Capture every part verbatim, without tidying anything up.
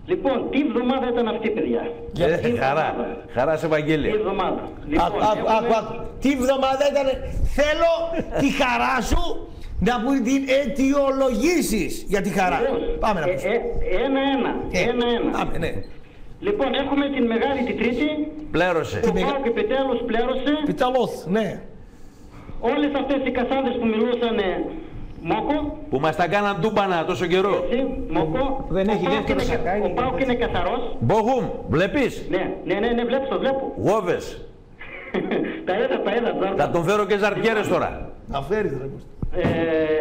Λοιπόν, τι εβδομάδα ήταν αυτή, παιδιά? Ε, τι χαρά, χαρά σε Ευαγγέλια. Τι εβδομάδα. Λοιπόν, άκου, άκου, άκου, άκου. Τι εβδομάδα ήταν? Θέλω τη χαρά σου να μου την αιτιολογήσεις για τη χαρά. Βεβαίως. Πάμε να ε, πούμε. ε, Ένα-ένα. Ε, Ένα-ένα. Πάμε, ναι. Λοιπόν, έχουμε την μεγάλη τη Τρίτη. Πλέρωσε. Ο ΠΑΟΚ επιτέλους πλέρωσε. Πιταλόθ, ναι. Όλες αυτές οι κασάδες που μιλούσαν μόκο. Που μας τα κάναν τούμπανα τόσο καιρό. Έτσι, μόκο. Δεν έχει Ο ΠΑΟΚ δεύτερο είναι- σακάκι. Ο ΠΑΟΚ είναι καθαρός. Μπογούμ, βλέπεις. Ναι, ναι, ναι, ναι, βλέπεις, το βλέπω. Γόβες. Τα είδα, τα είδα. Ζάρκα. Θα τον φέρω και ζαρτιέρες τώρα. Να φέρεις, ρε. Ε,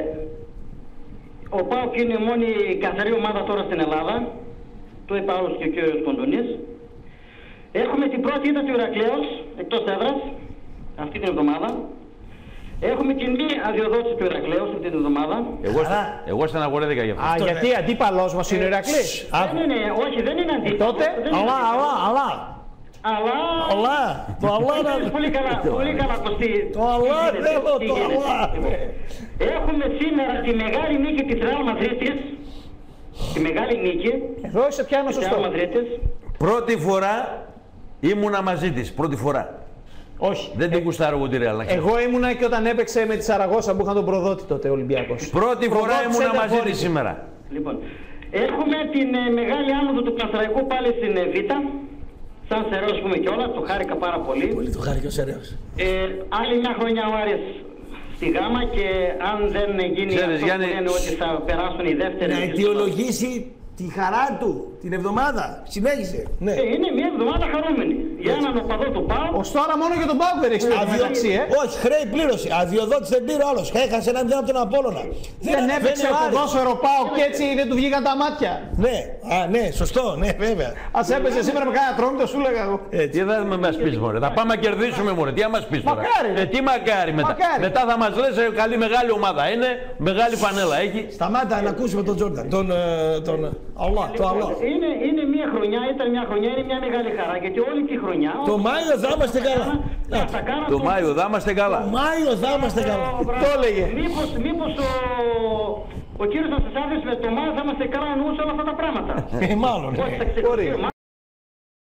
ο ΠΑΟΚ είναι η μόνη καθαρή ομάδα τώρα στην Ελλάδα. Το είπε άλλος και ο κύριος Κοντονής. Έχουμε την πρώτη ήττα του Ηρακλέως, εκτός έδρας, αυτή την εβδομάδα. Έχουμε την μη αδειοδότηση του Ηρακλέως αυτή την εβδομάδα. Εγώ, στα- εγώ στεναχωρέθηκα γι' αυτό. Α, γιατί αντίπαλός μας είναι ο Ηρακλής. Δεν είναι, όχι, δεν είναι αντίθετο. τότε, δεν είναι Αλλά, αντίθετο. αλλά, αλλά. Αλλά... Αλλά, το αλλά Ξέρεις να... πολύ καλά, πολύ καλά Κωστή. Το αλλά, τι γίνεται, θέλω τι το γίνεται. αλλά. Έχουμε σήμερα τη μεγάλη νίκη της Ρεάλ Μαδρίτης. Τη μεγάλη νίκη Εδώ είσαι πιάνω της Ρεάλ σωστό. Μαδρίτης. Πρώτη φορά ήμουνα μαζί της. Πρώτη φορά. Όχι. Δεν την κουστάρω εγώ τη Ρεάλ. Εγώ ήμουνα και όταν έπαιξε με τη Σαραγώσα που είχαν τον προδότη τότε ο Ολυμπιακός. Πρώτη φορά Προδότης ήμουνα μαζί ενταχώρησε. της σήμερα. Λοιπόν, έχουμε την ε, μεγάλη άνοδο του Πανσεραϊκού πάλι στην ε, Β. Σαν Σεραίος πούμε κιόλας, το χάρηκα πάρα πολύ. Πολύ το χάρη και ο Σεραίος. Ε, άλλη μια χρονιά ο Άρης στη Γάμα και αν δεν γίνει Ξέρεις, αυτό Γιάννη, που λένε ότι θα περάσουν οι δεύτεροι. Να αιτιολογήσει τη χαρά του την εβδομάδα. Συνέχισε. Ναι. Ε, είναι μια εβδομάδα χαρούμενη. Για έναν οπαδό του ΠΑΟΚ. Ως τώρα μόνο για τον ΠΑΟΚ δεν έχεις πει Αδειο... μεταξύ, ε. Όχι, χρέη πλήρωση. Αδειοδότηση δεν πήρε άλλος. Έχασε έναν μηδέν από τον Απόλλωνα. Δεν έπαιξε ο Άρης. ποδόσφαιρο ΠΑΟΚ και έτσι δεν του βγήκαν τα μάτια. Ναι, α, ναι, σωστό, ναι, βέβαια. Ας έπαιζε σήμερα με κάνα τρόμητο, σου λέγα εγώ. Τι θα με μας πεις μωρέ, θα πάμε να κερδίσουμε μωρέ, τι θα μας πεις τώρα. Μακάρι, Ε, τι μακάρι μετά. Μακάρι. Μετά θα μας λες ε, καλή μεγάλη ομάδα είναι, μεγάλη φανέλα έχει. Σταμάτα να ακούσουμε τον Τζόρνταν. Τον. ε, τον Allah, το Allah. Είναι, είναι μια χρονιά, ήταν μια χρονιά, είναι μια μεγάλη χαρά γιατί όλη τη χρονιά. Το Μάιο θα είμαστε καλά. Θα τα κάνω Το Μάιο θα είμαστε καλά. Το Μάιο θα είμαστε καλά. Το έλεγε. Μήπως, μήπως ο, ο κύριος Ασεσάδης με το Μάιο θα είμαστε καλά εννοούσε όλα αυτά τα πράγματα. Ε, μάλλον. Όχι, θα Μπορεί. ξεκινήσουμε.